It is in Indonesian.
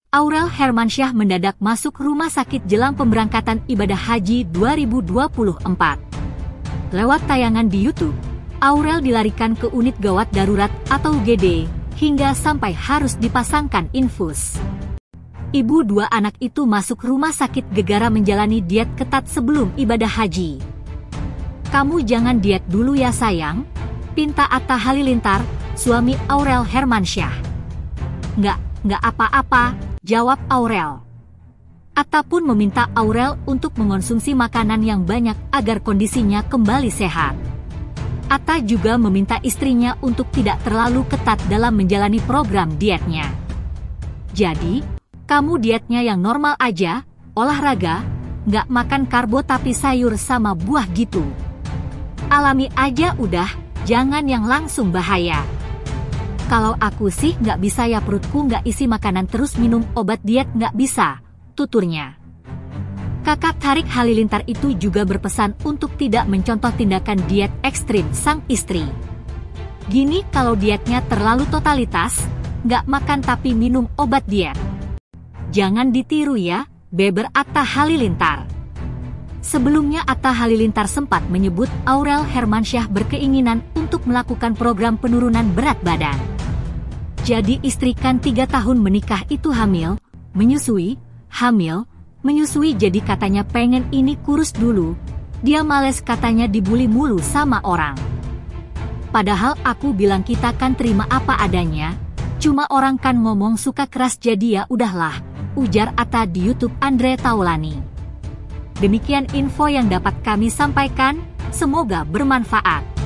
Aurel Hermansyah mendadak masuk rumah sakit jelang pemberangkatan ibadah haji 2024. Lewat tayangan di YouTube, Aurel dilarikan ke unit gawat darurat atau UGD, hingga sampai harus dipasangkan infus. Ibu dua anak itu masuk rumah sakit gegara menjalani diet ketat sebelum ibadah haji. "Kamu jangan diet dulu ya sayang," pinta Atta Halilintar, suami Aurel Hermansyah. Nggak apa-apa," jawab Aurel. Atta pun meminta Aurel untuk mengonsumsi makanan yang banyak agar kondisinya kembali sehat. Atta juga meminta istrinya untuk tidak terlalu ketat dalam menjalani program dietnya. "Jadi, kamu dietnya yang normal aja, olahraga, nggak makan karbo tapi sayur sama buah gitu. Alami aja udah, jangan yang langsung bahaya. Kalau aku sih nggak bisa ya, perutku nggak isi makanan terus minum obat diet nggak bisa," tuturnya. Kakak Tarik Halilintar itu juga berpesan untuk tidak mencontoh tindakan diet ekstrim sang istri. "Gini kalau dietnya terlalu totalitas, nggak makan tapi minum obat diet. Jangan ditiru ya," beber Atta Halilintar. Sebelumnya Atta Halilintar sempat menyebut Aurel Hermansyah berkeinginan untuk melakukan program penurunan berat badan. Jadi istri kan 3 tahun menikah itu hamil, menyusui, jadi katanya pengen ini kurus dulu. Dia males katanya dibully mulu sama orang. Padahal aku bilang kita kan terima apa adanya, cuma orang kan ngomong suka keras jadi ya udahlah, ujar Atta di YouTube Andre Taulani. Demikian info yang dapat kami sampaikan, semoga bermanfaat.